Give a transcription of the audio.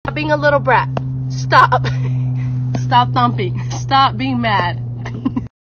being a little brat. Stop. Stop thumping. Stop being mad.